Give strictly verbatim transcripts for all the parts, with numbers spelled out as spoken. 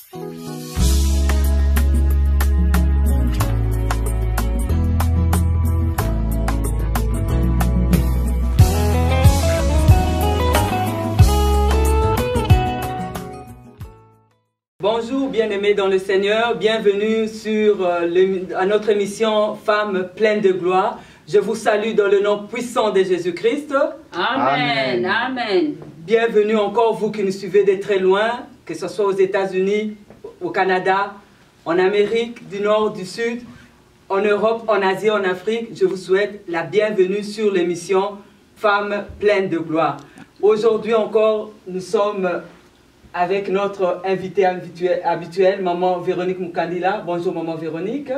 Bonjour bien-aimés dans le Seigneur, bienvenue sur euh, le, à notre émission Femmes pleines de gloire. Je vous salue dans le nom puissant de Jésus-Christ. Amen, amen. Bienvenue encore vous qui nous suivez de très loin, que ce soit aux États-Unis, au Canada, en Amérique du Nord, du Sud, en Europe, en Asie, en Afrique. Je vous souhaite la bienvenue sur l'émission Femmes pleines de gloire. Aujourd'hui encore, nous sommes avec notre invitée habituelle, habituelle, Maman Véronique Mukandila. Bonjour Maman Véronique.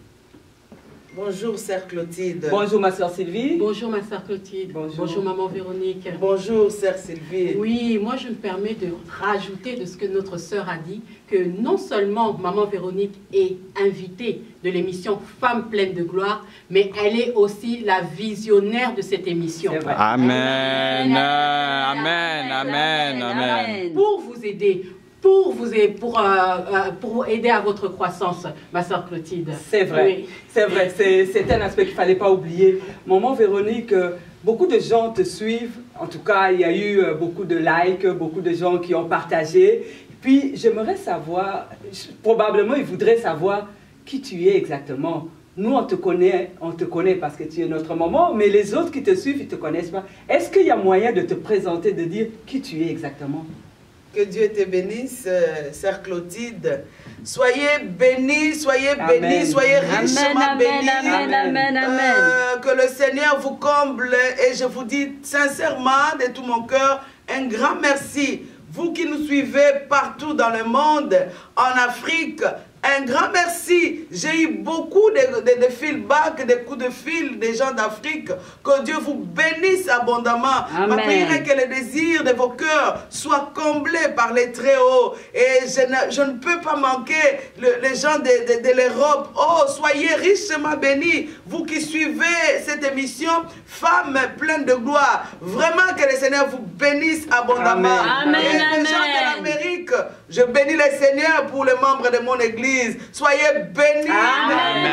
Bonjour Sœur Clotilde. Bonjour ma soeur Sylvie. Bonjour ma soeur Clotilde. Bonjour. Bonjour maman Véronique. Bonjour Sœur Sylvie. Oui, moi je me permets de rajouter de ce que notre sœur a dit, que non seulement maman Véronique est invitée de l'émission Femmes pleines de gloire, mais elle est aussi la visionnaire de cette émission. Amen. Amen. Amen. Amen. Amen. Pour vous aider, pour vous aider, pour, euh, euh, pour aider à votre croissance, ma soeur Clotilde. C'est vrai, oui. C'est vrai, c'est un aspect qu'il ne fallait pas oublier. Maman Véronique, beaucoup de gens te suivent, en tout cas il y a eu beaucoup de likes, beaucoup de gens qui ont partagé. Puis j'aimerais savoir, probablement ils voudraient savoir qui tu es exactement. Nous on te connaît, on te connaît parce que tu es notre maman, mais les autres qui te suivent, ils ne te connaissent pas. Est-ce qu'il y a moyen de te présenter, de dire qui tu es exactement? Que Dieu te bénisse, euh, Sœur Clotilde. Soyez bénis, soyez Amen. bénis, soyez richement Amen, bénis. amen, amen, amen. Euh, que le Seigneur vous comble et je vous dis sincèrement de tout mon cœur un grand merci. Vous qui nous suivez partout dans le monde, en Afrique, un grand merci. J'ai eu beaucoup de, de, de feedback, de coups de fil des gens d'Afrique. Que Dieu vous bénisse abondamment. Amen. Ma prière est que les désirs de vos cœurs soient comblés par les Très-Hauts. Et je ne, je ne peux pas manquer le, les gens de, de, de l'Europe. Oh, soyez richement bénis. Vous qui suivez cette émission, Femmes pleines de gloire. Vraiment que le Seigneur vous bénisse abondamment. Amen. Et les Amen. gens de l'Amérique, je bénis le Seigneur pour les membres de mon église. Soyez bénis. Amen.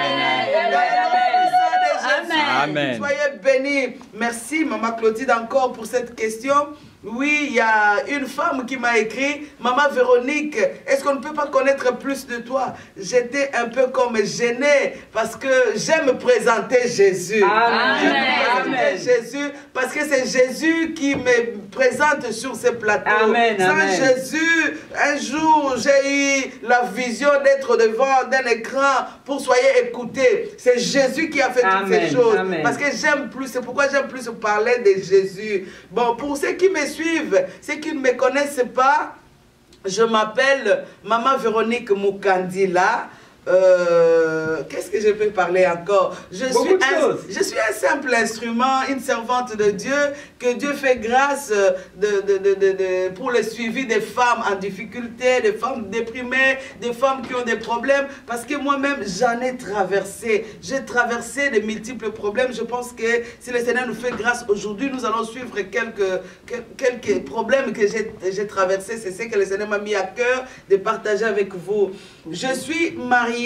Amen. Soyez bénis. Merci, Maman Clotilde, encore pour cette question. Oui, il y a une femme qui m'a écrit, Maman Véronique, est-ce qu'on ne peut pas connaître plus de toi? J'étais un peu comme gênée parce que j'aime présenter Jésus. Amen. J'aime présenter Jésus parce que c'est Jésus qui me présente sur ce plateau. Amen. Sans Amen. Jésus, un jour, j'ai eu la vision d'être devant d'un écran pour soyez écoutés. C'est Jésus qui a fait Amen. toutes ces choses. Amen. Parce que j'aime plus, c'est pourquoi j'aime plus parler de Jésus. Bon, pour ceux qui me suivent, ceux qui ne me connaissent pas, je m'appelle Maman Véronique Mukandila. Euh, Qu'est-ce que je peux parler encore? Je Beaucoup suis, de un, choses. je suis un simple instrument, une servante de Dieu, que Dieu fait grâce de, de, de, de, de, pour le suivi des femmes en difficulté, des femmes déprimées, des femmes qui ont des problèmes, parce que moi-même j'en ai traversé. J'ai traversé de multiples problèmes. Je pense que si le Seigneur nous fait grâce aujourd'hui, nous allons suivre quelques, quelques problèmes que j'ai traversés. C'est ce que le Seigneur m'a mis à cœur de partager avec vous. Je suis mariée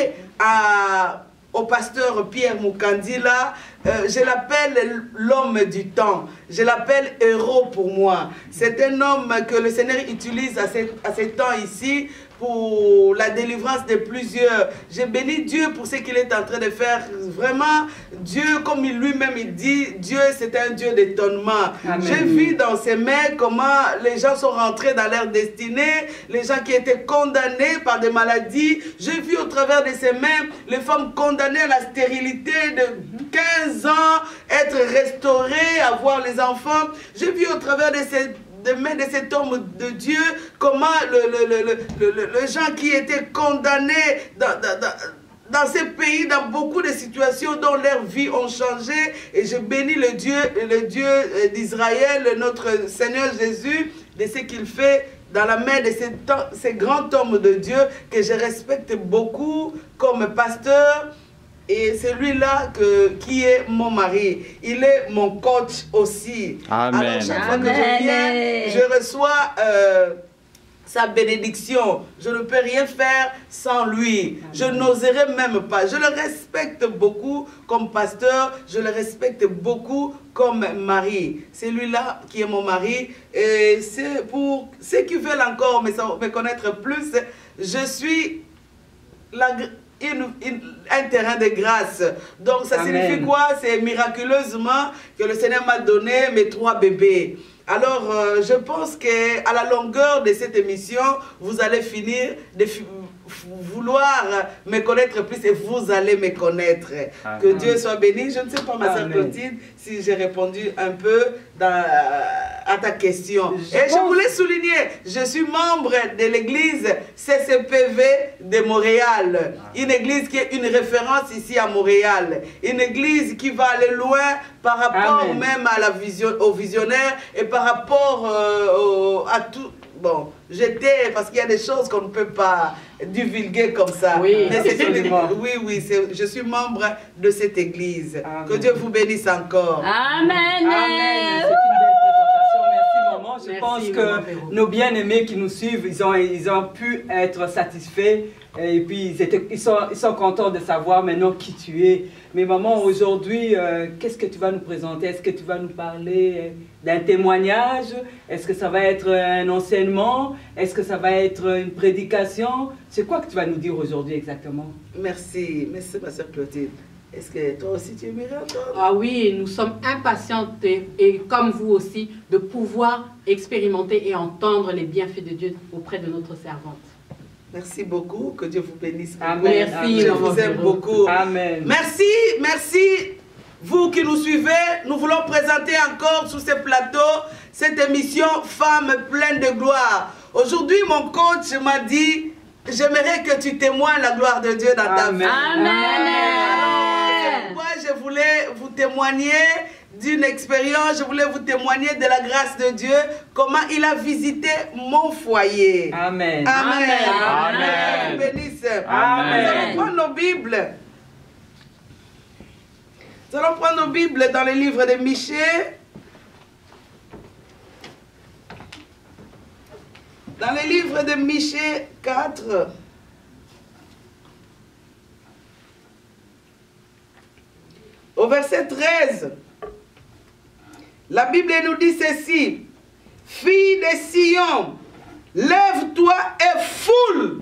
à, au pasteur Pierre Mukandila. Euh, je l'appelle l'homme du temps. Je l'appelle héros pour moi. C'est un homme que le Seigneur utilise à ces, à ces temps ici pour la délivrance de plusieurs. Je bénis Dieu pour ce qu'il est en train de faire. Vraiment, Dieu, comme lui-même il dit, Dieu c'est un Dieu d'étonnement. J'ai vu dans ses mains comment les gens sont rentrés dans leur destinée, les gens qui étaient condamnés par des maladies. J'ai vu au travers de ses mains les femmes condamnées à la stérilité de quinze ans, être restaurées, avoir les enfants. J'ai vu au travers de ces de main de cet homme de Dieu, comment le, le, le, le, le, le gens qui étaient condamnés dans, dans, dans, dans ces pays, dans beaucoup de situations dont leurs vies ont changé. Et je bénis le Dieu, le Dieu d'Israël, notre Seigneur Jésus, de ce qu'il fait dans la main de ces, ces grands hommes de Dieu que je respecte beaucoup comme pasteur. Et celui-là qui est mon mari, il est mon coach aussi. Amen. Alors chaque fois Amen. que je viens, je reçois euh, sa bénédiction. Je ne peux rien faire sans lui. Je n'oserais même pas. Je le respecte beaucoup comme pasteur. Je le respecte beaucoup comme mari. C'est lui-là qui est mon mari. Et c'est pour ceux qui veulent encore me, me connaître plus, je suis la, une, une, un terrain de grâce. Donc ça Amen. Signifie quoi? C'est miraculeusement que le Seigneur m'a donné mes trois bébés. Alors, euh, je pense qu'à la longueur de cette émission, vous allez finir de vouloir me connaître plus et vous allez me connaître. Amen. Que Dieu soit béni. Je ne sais pas, ma sœur Clotilde, si j'ai répondu un peu dans, à ta question. Je et pense... je voulais souligner, je suis membre de l'église C C P V de Montréal. Une église qui est une référence ici à Montréal. Une église qui va aller loin par rapport Amen. Même à la vision, aux visionnaires et par rapport euh, au, à tout. Bon, j'étais, parce qu'il y a des choses qu'on ne peut pas divulguer comme ça. Oui, mais une, oui, oui, je suis membre de cette église. Amen. Que Dieu vous bénisse encore. Amen. Amen. C'est une belle présentation. Merci, maman. Je Merci, pense que maman. Nos bien-aimés qui nous suivent, ils ont, ils ont pu être satisfaits. Et puis, ils, étaient, ils, sont, ils sont contents de savoir maintenant qui tu es. Mais maman, aujourd'hui, euh, qu'est-ce que tu vas nous présenter? Est-ce que tu vas nous parler d'un témoignage? Est-ce que ça va être un enseignement? Est-ce que ça va être une prédication? C'est quoi que tu vas nous dire aujourd'hui exactement? Merci. Merci, ma soeur Clotilde. Est-ce que toi aussi tu aimerais entendre? Ah oui, nous sommes impatientes et, et comme vous aussi, de pouvoir expérimenter et entendre les bienfaits de Dieu auprès de notre servante. Merci beaucoup, que Dieu vous bénisse. Amen. Merci, je vous aime beaucoup. Amen. Merci, merci, vous qui nous suivez. Nous voulons présenter encore sur ce plateau cette émission Femmes pleines de gloire. Aujourd'hui, mon coach m'a dit, j'aimerais que tu témoignes la gloire de Dieu dans ta vie. Amen. C'est pourquoi je voulais vous témoigner d'une expérience, je voulais vous témoigner de la grâce de Dieu, comment il a visité mon foyer. Amen. Amen. Amen. Dieu vous bénisse. Amen. Nous allons prendre nos Bibles. Nous allons prendre nos Bibles dans le livre de Michée. Dans le livre de Michée quatre. Au verset treize. La Bible nous dit ceci. Fille de Sion, lève-toi et foule.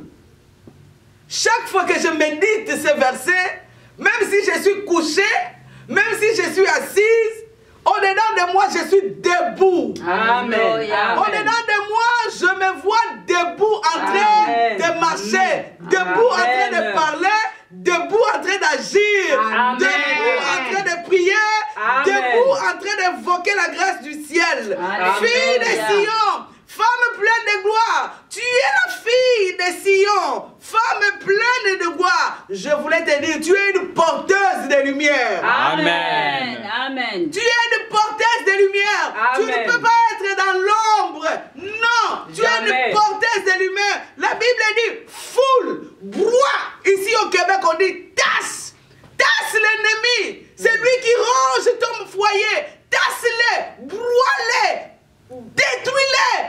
Chaque fois que je médite ce verset, même si je suis couchée, même si je suis assise, au-dedans de moi, je suis debout. Amen. Au-dedans de moi, je me vois debout en train Amen. de marcher, debout en train de parler, debout en train d'agir, debout en train de prier, Amen. debout en train d'évoquer la grâce du ciel. Amen. Fille de Sion, femme pleine de gloire, tu es la fille de Sion, femme pleine de gloire. Je voulais te dire, tu es une porteuse de lumière. Amen. Amen. Tu es une porteuse de lumière. Amen. Tu ne peux pas être dans l'ombre. Non, tu Jamais. es une porteuse de lumière. La Bible dit foule, broie. Ici au Québec, on dit tasse. Tasse l'ennemi. C'est lui qui range ton foyer. Tasse-les, broie-les, détruis-les.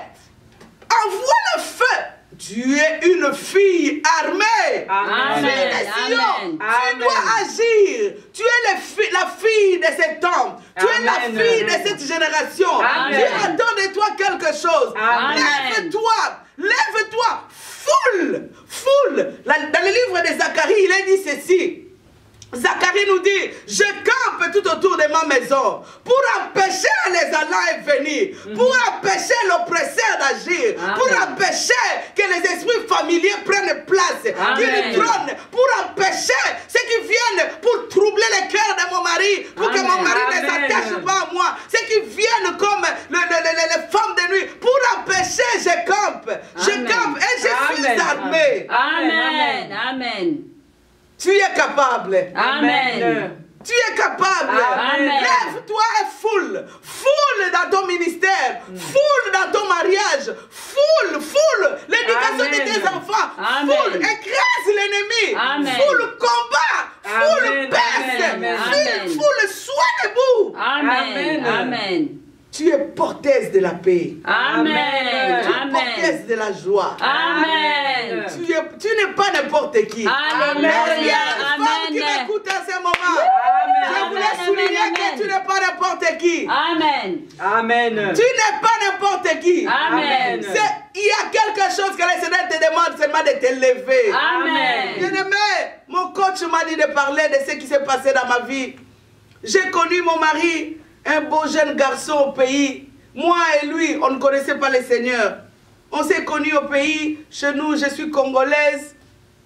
Envoie le feu. Tu es une fille armée. Amen. Fille de Sion. Amen. Tu Amen. dois agir. Tu es le fi- la fille de cet homme. Tu es la Amen. fille de cette génération. Amen. Dieu attend de toi quelque chose. Amen. Lève-toi. Lève-toi. Foule. Foule. La- Dans le livre de Zacharie, il est dit ceci. Zacharie nous dit, je campe tout autour de ma maison pour empêcher les allants et venir, pour empêcher l'oppresseur d'agir, pour empêcher que les esprits familiers prennent place, qu'ils trônent, pour empêcher ceux qui viennent pour troubler le cœur de mon mari, pour que mon mari ne s'attache pas à moi, ceux qui viennent comme le, le, le, les femmes de nuit, pour empêcher, je campe, je Amen. campe et je suis Amen. armé. Amen. Amen. Tu es capable. Amen. Tu es capable. Amen. Lève-toi et foule. Foule dans ton ministère. Foule dans ton mariage. Foule, foule l'éducation de tes enfants. Amen. Foule, écrase l'ennemi. Amen. Foule, combat. Foule, Amen. perce. Amen. Foule, foule, sois debout. Amen. Amen. Amen. Tu es porteuse de la paix. Amen. Tu es Amen. orchestre de la joie. Amen. Tu, es, tu n'es pas n'importe qui. Alléluia. Il y a une femme qui Amen. m'écoute en ce moment. Je Amen, voulais souligner amen, que amen. tu n'es pas n'importe qui. Amen. Amen. Tu n'es pas n'importe qui. Amen. C'est- Il y a quelque chose que le Seigneur te demande seulement de te lever. Amen. Bien-aimé, mon coach m'a dit de parler de ce qui s'est passé dans ma vie. J'ai connu mon mari, un beau jeune garçon au pays. Moi et lui, on ne connaissait pas le Seigneur. On s'est connus au pays. Chez nous, je suis congolaise.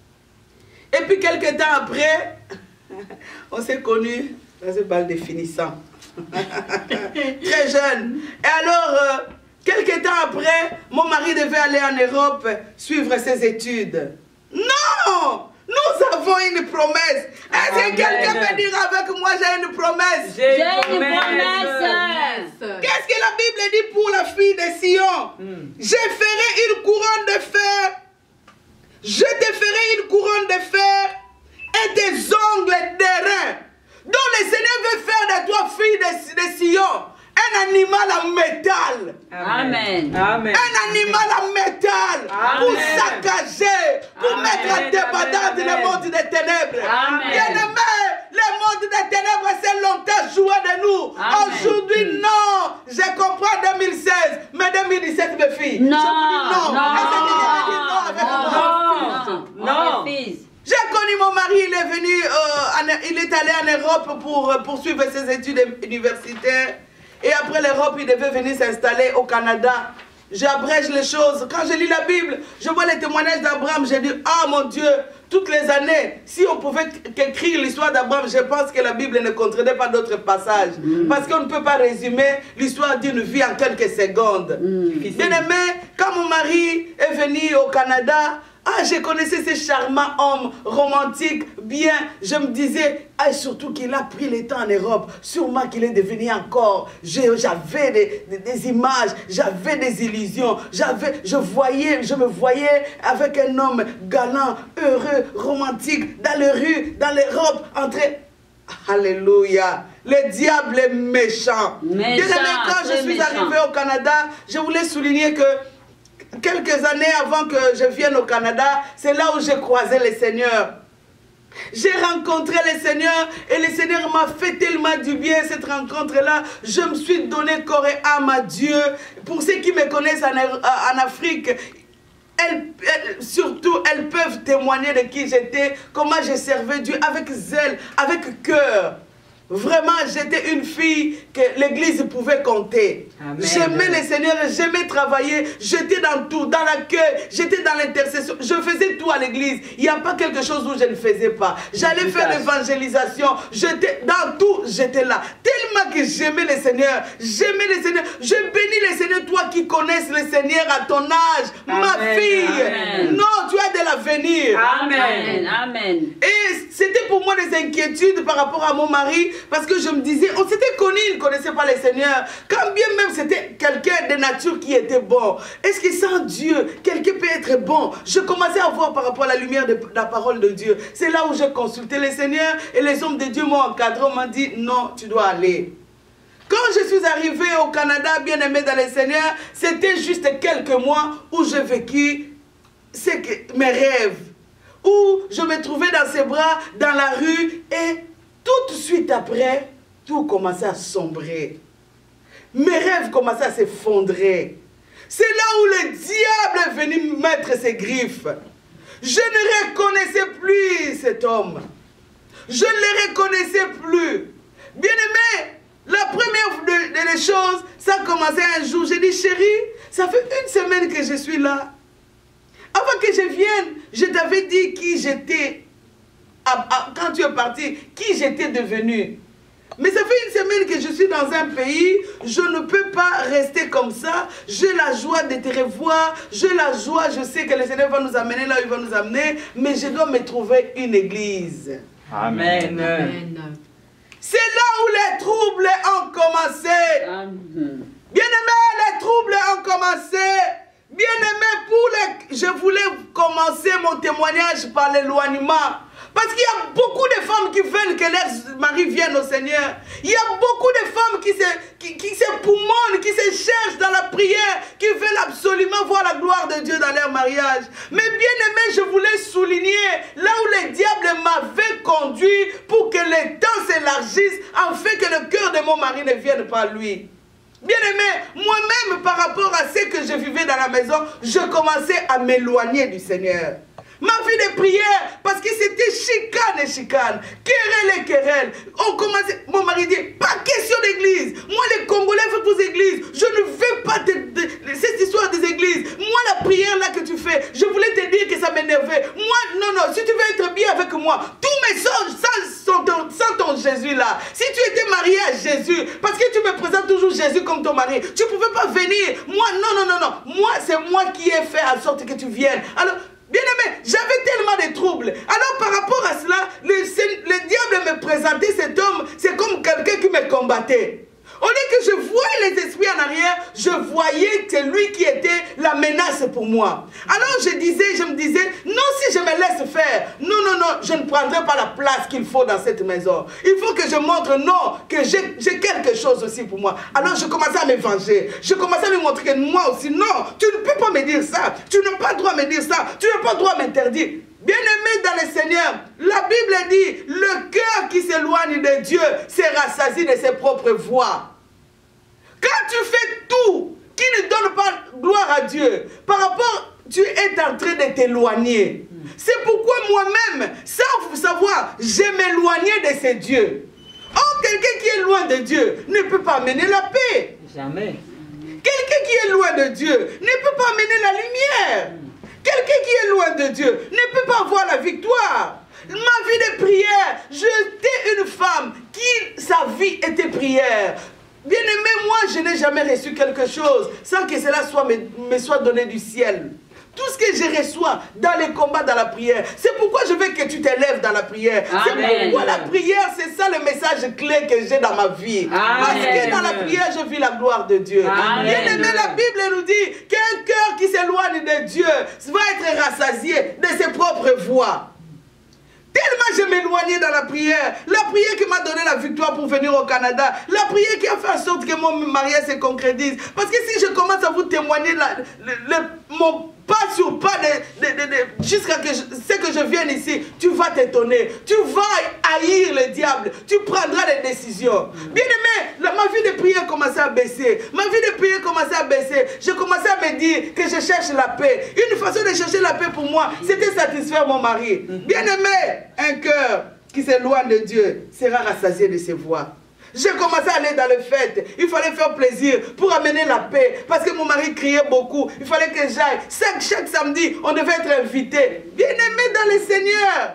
Et puis, quelques temps après, on s'est connus dans un bal de finissant. Très jeune. Et alors, euh, quelques temps après, mon mari devait aller en Europe suivre ses études. Non! Nous avons une promesse. Est-ce que Amen. quelqu'un peut dire avec moi, j'ai une promesse? J'ai J'ai une une promesse. promesse. Qu'est-ce que la Bible dit pour la fille de Sion? Mm. Je ferai une couronne de fer. Je te ferai une couronne de fer et des ongles d'airain. Donc le Seigneur veut faire de toi, fille de, de Sion, un animal en métal. Amen. Amen. Un animal en métal pour Amen. saccager, pour Amen. mettre en débandade Amen. le monde des ténèbres. Amen. Bien-aimé, le monde des ténèbres s'est longtemps joué de nous. Amen. Aujourd'hui, non. Je comprends deux mille seize, mais deux mille dix-sept, mes filles. Non, Je vous dis non. non, Est-ce que quelqu'un dit non avec moi? non, Non. Mon fils. J'ai connu mon mari, il est venu, euh, en- il est allé en Europe pour euh, poursuivre ses études universitaires. Et après l'Europe, il devait venir s'installer au Canada. J'abrège les choses. Quand je lis la Bible, je vois les témoignages d'Abraham. Je dis, ah mon Dieu, toutes les années, si on pouvait écrire l'histoire d'Abraham, je pense que la Bible ne contenait pas d'autres passages. Parce qu'on ne peut pas résumer l'histoire d'une vie en quelques secondes. Bien-aimé, quand mon mari est venu au Canada, ah, je connaissais ce charmant homme romantique, bien. Je me disais, ah, surtout qu'il a pris le temps en Europe. Sûrement qu'il est devenu encore. Je- J'avais des, des- des images, j'avais des illusions. J'avais, je voyais, je me voyais avec un homme galant, heureux, romantique, dans les rues, dans l'Europe, entrer. Alléluia. Le diable est méchant. Méchant, Bien-aimé, quand je très suis méchant. arrivé au Canada, je voulais souligner que quelques années avant que je vienne au Canada, c'est là où j'ai croisé le Seigneur. J'ai rencontré le Seigneur et le Seigneur m'a fait tellement du bien cette rencontre-là. Je me suis donné corps et âme à Dieu. Pour ceux qui me connaissent en, en Afrique, elles, elles- surtout, elles peuvent témoigner de qui j'étais, comment j'ai servi Dieu avec zèle, avec cœur. Vraiment, j'étais une fille que l'église pouvait compter. Amen. J'aimais le Seigneur, j'aimais travailler, j'étais dans tout, dans l'accueil, j'étais dans l'intercession, je faisais tout à l'église. Il n'y a pas quelque chose où je ne faisais pas. J'allais Tout faire à fait. l'évangélisation, j'étais dans tout, j'étais là. Tellement que j'aimais le Seigneur, j'aimais le Seigneur. Je bénis le Seigneur, toi qui connais le Seigneur à ton âge, ma Amen. fille. Amen. Non, tu as de l'avenir. Amen. Amen. Amen. Et c'était pour moi des inquiétudes par rapport à mon mari, parce que je me disais, on s'était connus, il ne connaissait pas le Seigneur. Quand bien même c'était quelqu'un de nature qui était bon. Est-ce que sans Dieu, quelqu'un peut être bon? Je commençais à voir par rapport à la lumière de la parole de Dieu. C'est là où j'ai consulté le Seigneur et les hommes de Dieu m'ont encadré, m'ont dit, non, tu dois aller. Quand je suis arrivé au Canada, bien aimé dans le Seigneur, c'était juste quelques mois où j'ai vécu ce que- mes rêves. Où je me trouvais dans ses bras, dans la rue, et tout de suite après, tout commençait à sombrer. Mes rêves commençaient à s'effondrer. C'est là où le diable est venu mettre ses griffes. Je ne reconnaissais plus cet homme. Je ne le reconnaissais plus. Bien-aimé, la première de- de- des choses, ça a commencé un jour. J'ai dit, chérie, ça fait une semaine que je suis là. Avant que je vienne, je t'avais dit qui j'étais. à- à- Quand tu es parti, qui j'étais devenu. Mais ça fait une semaine que je suis dans un pays, je ne peux pas rester comme ça. J'ai la joie de te revoir, j'ai la joie, je sais que le Seigneur va nous amener là où il va nous amener, mais je dois me trouver une église. Amen. Amen. C'est là où les troubles ont commencé. Amen. Bien-aimés, les troubles ont commencé. Bien-aimés, pour les... je voulais commencer mon témoignage par l'éloignement. Parce qu'il y a beaucoup de femmes qui veulent que leur mari vienne au Seigneur. Il y a beaucoup de femmes qui se, qui, qui se poumonnent, qui se cherchent dans la prière, qui veulent absolument voir la gloire de Dieu dans leur mariage. Mais bien aimé, je voulais souligner là où le diable m'avait conduit pour que les temps s'élargissent, afin que le cœur de mon mari ne vienne pas à lui. Bien aimé, moi-même par rapport à ce que je vivais dans la maison, je commençais à m'éloigner du Seigneur. Ma vie de prière, parce que c'était chicane et chicane, querelle et querelle. On commençait, mon mari dit, pas question d'église. Moi, les Congolais font vos églises. Je ne veux pas de, de, de, cette histoire des églises. Moi, la prière là que tu fais, je voulais te dire que ça m'énervait. Moi, non, non, si tu veux être bien avec moi, tous mes songes sans ton, sans ton Jésus là. Si tu étais marié à Jésus, parce que tu me présentes toujours Jésus comme ton mari, tu ne pouvais pas venir. Moi, non, non, non, non. Moi, c'est moi qui ai fait en sorte que tu viennes. Alors, bien aimé, j'avais tellement de troubles. Alors par rapport à cela, le, le diable me présentait cet homme, c'est comme quelqu'un qui me combattait. Au lieu que je voyais les esprits en arrière, je voyais que c'est lui qui était la menace pour moi. Alors je disais, je me disais, non, si je me laisse faire, non, non, non, je ne prendrai pas la place qu'il faut dans cette maison. Il faut que je montre, non, que j'ai quelque chose aussi pour moi. Alors je commençais à me venger. Je commençais à me montrer que moi aussi, non, tu ne peux pas me dire ça. Tu n'as pas le droit de me dire ça. Tu n'as pas le droit de m'interdire. Bien-aimé dans le Seigneur, la Bible dit, le cœur qui s'éloigne de Dieu sera saisi de ses propres voies. Quand tu fais tout qui ne donne pas gloire à Dieu, par rapport, tu es en train de t'éloigner. C'est pourquoi moi-même, sans savoir, je m'éloignais de ces dieux. Or, quelqu'un qui est loin de Dieu ne peut pas amener la paix. Jamais. Quelqu'un qui est loin de Dieu ne peut pas amener la lumière. Quelqu'un qui est loin de Dieu ne peut pas avoir la victoire. Ma vie de prière, j'étais une femme qui, sa vie était prière. Bien-aimé, moi, je n'ai jamais reçu quelque chose sans que cela soit, me, me soit donné du ciel. Tout ce que je reçois dans les combats, dans la prière, c'est pourquoi je veux que tu t'élèves dans la prière. C'est pourquoi la prière, c'est ça le message clé que j'ai dans ma vie. Amen. Parce que dans la prière, je vis la gloire de Dieu. Bien-aimé, la Bible nous dit qu'un cœur qui s'éloigne de Dieu va être rassasié de ses propres voies. Tellement je m'éloignais dans la prière. La prière qui m'a donné la victoire pour venir au Canada. La prière qui a fait en sorte que mon mariage se concrétise. Parce que si je commence à vous témoigner la, le, le, mon pas sur pas de, de, de, de, jusqu'à que je, ce que je vienne ici, tu vas t'étonner. Tu vas haïr le diable. Tu prendras des décisions. Bien aimé, la, ma vie de prière commençait à baisser. Ma vie de prière commençait à baisser. Je commençais à me dire que je cherche la paix. Une façon de chercher la paix pour moi, c'était satisfaire mon mari. Bien aimé, un cœur qui s'éloigne de Dieu sera rassasié de ses voies. J'ai commencé à aller dans les fêtes. Il fallait faire plaisir pour amener la paix. Parce que mon mari criait beaucoup. Il fallait que j'aille. Chaque, chaque samedi, on devait être invité. Bien-aimé dans le Seigneur.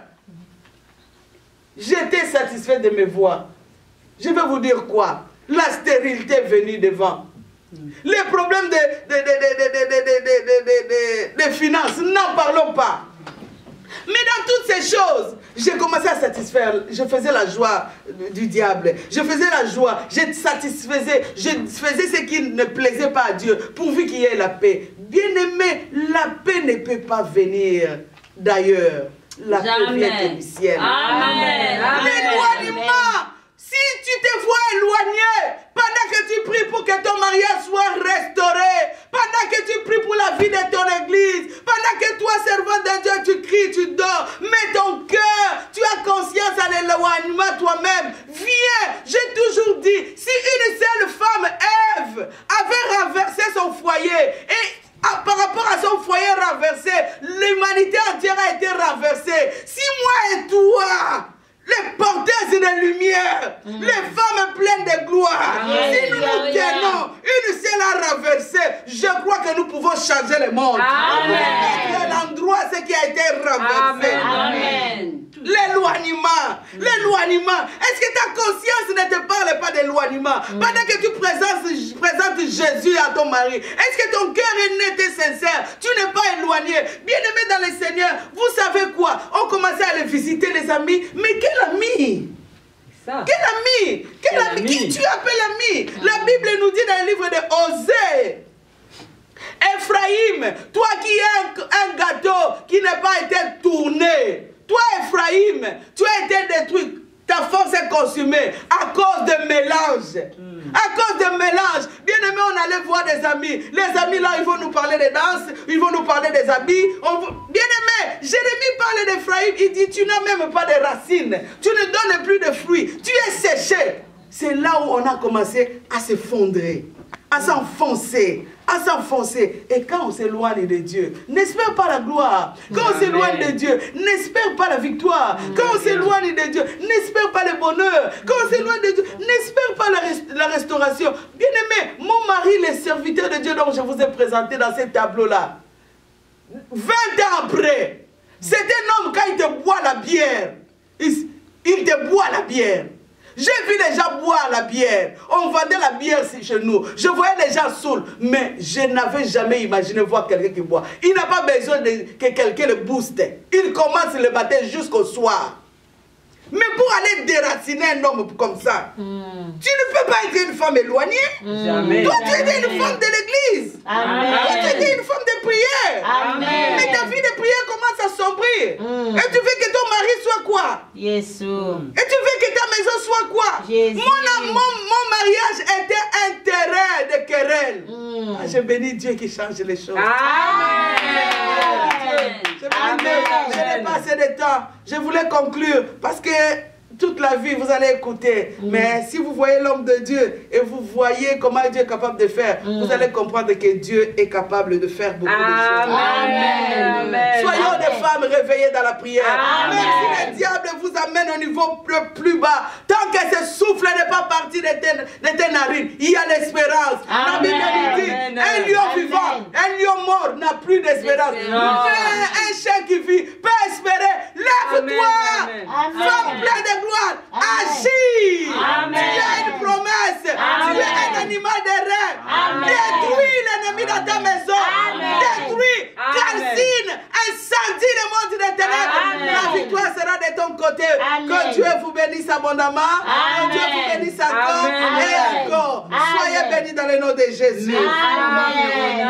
J'étais satisfait de mes voix. Je vais vous dire quoi? La stérilité est venue devant. Les problèmes de, de, de, de, de, de, de, de, de, de, de finances, n'en parlons pas. Mais dans toutes ces choses, j'ai commencé à satisfaire. Je faisais la joie du diable. Je faisais la joie. Je satisfaisais. Je faisais ce qui ne plaisait pas à Dieu, pourvu qu'il y ait la paix. Bien-aimé, la paix ne peut pas venir d'ailleurs. La Jamais. paix vient du ciel. Amen. L'éloignement. Si tu te vois éloigné, pendant que tu pries pour que ton mariage soit restauré, pendant que tu pries pour la vie de ton église, pendant que toi, servant de Dieu, tu cries, tu dors, mets ton cœur, tu as conscience à l'éloignement toi-même. Viens, j'ai toujours dit, si une seule femme, Ève, avait renversé son foyer, et Ah, par rapport à son foyer renversé, l'humanité entière a été renversée. Si moi et toi, les porteuses de lumière, mmh. les femmes pleines de gloire, Amen. Si nous nous tenons, une seule à renverser, je crois que nous pouvons changer le monde. Amen. L'endroit, ce qui a été renversé. Amen. L'éloignement, l'éloignement. Est-ce que ta conscience ne te parle pas d'éloignement? Mm. Pendant que tu présentes, présentes Jésus à ton mari, est-ce que ton cœur est net et sincère? Tu n'es pas éloigné. Bien-aimé dans le Seigneur, vous savez quoi? On commençait à aller visiter les amis. Mais quel ami? Ça. Quel ami? Quel, quel ami? ami? Qui tu appelles ami? Mm. La Bible nous dit dans le livre de Osée, Ephraïm, toi qui es un, un gâteau qui n'a pas été tourné, toi Ephraïm, tu as été détruit, ta force est consumée à cause de mélange. Mm. À cause de mélange. Bien aimé, on allait voir des amis. Les amis là, ils vont nous parler de danse, ils vont nous parler des habits. On... Bien aimé, Jérémie parle d'Ephraïm, il dit tu n'as même pas de racines, tu ne donnes plus de fruits, tu es séché. C'est là où on a commencé à s'effondrer, à s'enfoncer, à s'enfoncer. Et quand on s'éloigne de Dieu, n'espère pas la gloire. Quand on s'éloigne de Dieu, n'espère pas la victoire. Quand on s'éloigne de Dieu, n'espère pas le bonheur. Quand on s'éloigne de Dieu, n'espère pas la, rest la restauration. Bien aimé, mon mari, le serviteur de Dieu dont je vous ai présenté dans ces tableaux-là, vingt ans après, c'est un homme, quand il te boit la bière, il, il te boit la bière. J'ai vu les gens boire la bière. On vendait la bière chez nous. Je voyais les gens saouls. Mais je n'avais jamais imaginé voir quelqu'un qui boit. Il n'a pas besoin de, que quelqu'un le booste. Il commence le matin jusqu'au soir. Mais pour aller déraciner un homme comme ça, mm. tu ne peux pas être une femme éloignée. Mm. Jamais. Toi, tu étais une femme de l'église. Toi, tu étais une femme de prière. Amen. Mais ta vie de prière commence à sombrer. Mm. Et tu veux que ton mari soit quoi? Jésus. Et tu veux que ta maison soit quoi? Jésus. Mon, mon, mon mariage était un terrain de querelle. Mm. Ah, je bénis Dieu qui change les choses. Amen. Amen. Je, Amen. Je n'ai pas assez de temps. Je voulais conclure parce que toute la vie, vous allez écouter. Mm. Mais si vous voyez l'homme de Dieu et vous voyez comment Dieu est capable de faire, mm. vous allez comprendre que Dieu est capable de faire beaucoup Amen. de choses. Amen. Amen. Soyons Amen. des femmes réveillées dans la prière. Amen. Même si le diable vous amène au niveau le plus bas, tant que ce souffle n'est pas parti de tes, de tes narines, il y a l'espérance. La Bible nous dit, Amen. un lion Amen. vivant, un lion mort n'a plus d'espérance. Mais un chien qui vit peut espérer. Lève-toi, femme pleine de gloire, agis. Amen. Tu as une promesse. Amen. Tu es un animal de rêve. Détruis l'ennemi dans ta maison. Amen. Détruis, calcine, incendie le monde des ténèbres. La victoire sera de ton côté. Amen. Que Dieu vous bénisse abondamment. Amen. Que Dieu vous bénisse encore Amen. et encore. Amen. Soyez bénis dans le nom de Jésus. Amen.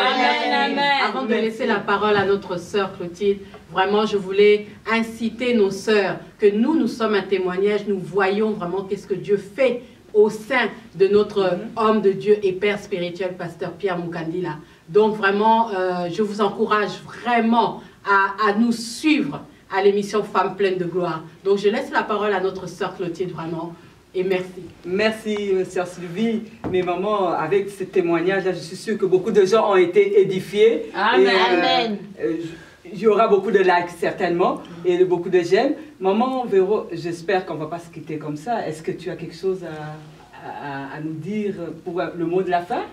Amen. Amen. Avant de laisser la parole à notre sœur Clotilde, vraiment, je voulais inciter nos sœurs, que nous, nous sommes un témoignage, nous voyons vraiment qu'est-ce que Dieu fait au sein de notre mm-hmm. homme de Dieu et père spirituel, pasteur Pierre Mukandila. Donc vraiment, euh, je vous encourage vraiment à, à nous suivre à l'émission Femmes pleines de gloire. Donc je laisse la parole à notre sœur Clotilde, vraiment. Et merci. Merci, sœur Sylvie. Mais maman, avec ce témoignage-là, je suis sûre que beaucoup de gens ont été édifiés. Amen. Et, euh, Amen. Euh, il y aura beaucoup de likes certainement et beaucoup de j'aime. Maman Véro, j'espère qu'on ne va pas se quitter comme ça. Est-ce que tu as quelque chose à, à, à nous dire pour le mot de la fin?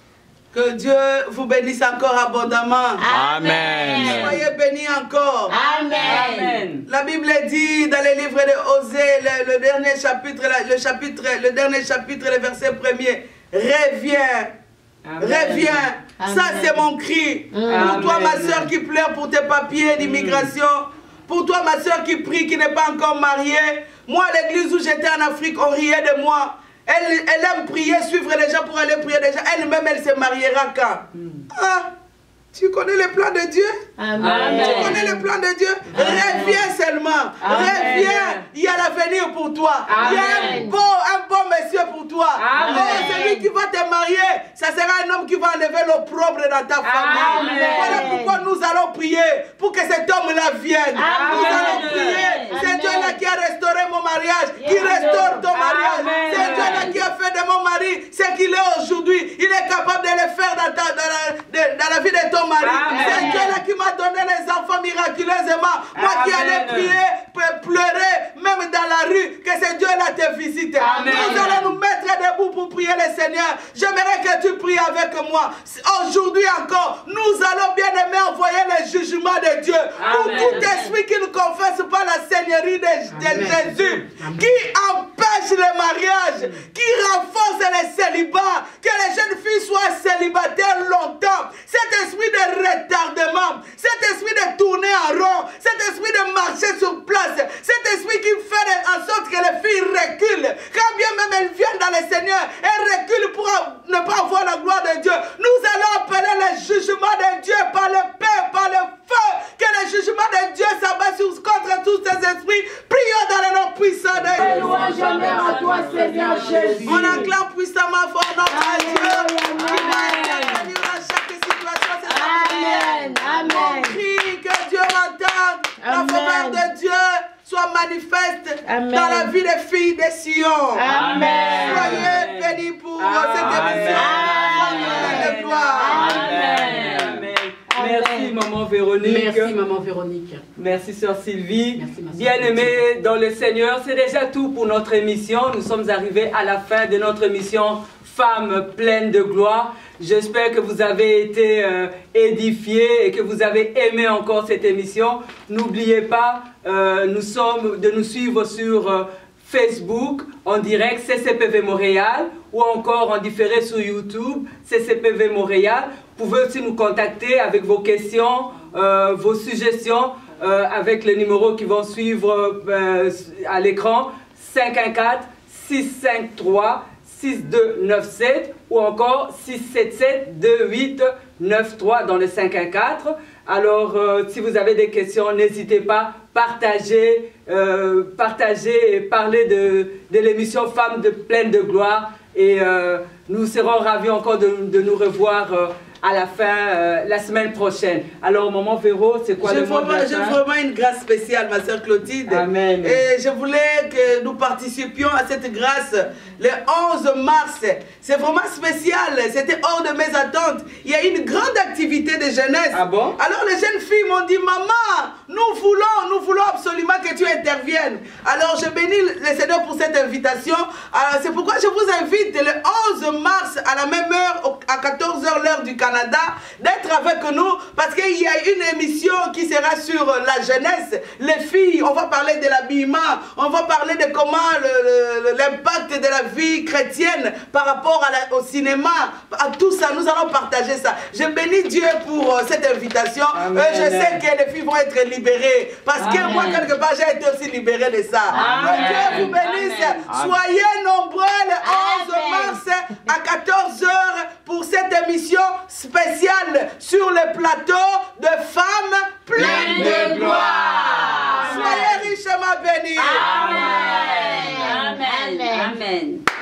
Que Dieu vous bénisse encore abondamment. Amen. Soyez bénis encore. Amen. Amen. La Bible dit dans le livre de Osée, le, le dernier chapitre, le chapitre, le dernier chapitre, le verset premier, reviens. Amen. Reviens. Amen. Ça, c'est mon cri. Amen. Pour toi, ma soeur qui pleure pour tes papiers d'immigration. Pour toi, ma soeur qui prie, qui n'est pas encore mariée. Moi, à l'église où j'étais en Afrique, on riait de moi. Elle, elle aime prier, suivre les gens pour aller prier les gens. Elle-même, elle se mariera quand? Mm. Ah, tu connais le plan de Dieu? Amen. Tu connais le plan de Dieu? Amen. Reviens seulement. Amen. Reviens. Il y a l'avenir pour toi. Amen. Il y a un beau, un beau monsieur pour toi. Amen. Oh, celui qui va te marier, ça sera un homme qui va enlever l'opprobre dans ta famille. Amen. Voilà pourquoi nous allons prier pour que cet homme-là vienne. Amen. Nous allons prier. C'est Dieu-là qui a restauré mon mariage, qui restaure ton mariage. C'est Dieu-là qui a fait de mon mari ce qu'il est aujourd'hui. Il est capable de le faire dans, ta, dans, la, de, dans la vie de ton mari. C'est Dieu-là qui m'a donné les enfants miraculeusement. Moi Amen. Qui allais prier, pleurer, même dans la rue, que ce Dieu-là te visite. Amen. Nous allons nous mettre debout pour prier le Seigneur. J'aimerais que tu pries avec moi. Aujourd'hui encore, nous allons bien aimer envoyer le jugement de Dieu. Amen. Pour tout esprit qui ne confesse pas la Seigneurie de, de Jésus, Amen. Qui empêche empêche les mariages, qui renforce les célibats, que les jeunes filles soient célibataires longtemps. Cet esprit de retardement, cet esprit de tourner en rond, cet esprit de marcher sur place, cet esprit qui fait en sorte que les filles reculent. Quand bien même elles viennent dans le Seigneur, elles reculent pour ne pas voir la gloire de Dieu. Nous allons appeler le jugement de Dieu par le pain, par le feu, que le jugement de Dieu s'abat contre tous ces esprits. Prions dans le nom puissant de Dieu. à toi, Seigneur Jésus. On acclame puissamment fort notre Dieu qui va intervenir dans chaque situation. Amen. Amen. On prie que Dieu entende. La faveur de Dieu soit manifeste Amen. dans la vie des filles de Sion. Amen. Soyez bénis pour Amen. cette émission. Amen. De gloire. Amen. Amen. Merci, maman Véronique. Merci, maman Véronique. Merci, sœur Sylvie. Merci, ma sœur. Bien-aimés dans le Seigneur, c'est déjà tout pour notre émission. Nous sommes arrivés à la fin de notre émission Femmes pleines de gloire. J'espère que vous avez été euh, édifiés et que vous avez aimé encore cette émission. N'oubliez pas, euh, nous sommes de nous suivre sur euh, Facebook en direct C C P V Montréal ou encore en différé sur YouTube C C P V Montréal. Vous pouvez aussi nous contacter avec vos questions, euh, vos suggestions euh, avec les numéros qui vont suivre euh, à l'écran cinq un quatre, six cinq trois, six deux neuf sept ou encore six sept sept, deux huit neuf trois dans le cinq un quatre. Alors, euh, si vous avez des questions, n'hésitez pas, partagez, euh, partagez et parlez de, de l'émission Femmes de, pleines de gloire. Et euh, nous serons ravis encore de, de nous revoir euh, à la fin, euh, la semaine prochaine. Alors, maman Véro, c'est quoi J'ai le mot de vraiment, la j'ai fin? vraiment une grâce spéciale, ma sœur Clotilde. Amen. Et je voulais que nous participions à cette grâce le onze mars. C'est vraiment spécial. C'était hors de mes attentes. Il y a une grande activité de jeunesse. Ah bon? Alors les jeunes filles m'ont dit, maman, nous voulons, nous voulons absolument que tu interviennes. Alors je bénis le Seigneur pour cette invitation. C'est pourquoi je vous invite le onze mars à la même heure, à quatorze heures l'heure du Canada, d'être avec nous parce qu'il y a une émission qui sera sur la jeunesse, les filles. On va parler de l'habillement, on va parler de comment l'impact de la vie chrétienne par rapport à la, au cinéma, à tout ça. Nous allons partager ça. Je bénis Dieu pour euh, cette invitation. Euh, je sais que les filles vont être libérées parce Amen. Que moi, quelque part, j'ai été aussi libérée de ça. Que Dieu vous bénisse. Amen. Soyez nombreux le onze mars à quatorze heures pour cette émission spéciale sur le plateau de Femmes pleines de, de gloire. Soyez richement bénis. Amen. Amen. Amen. Amen.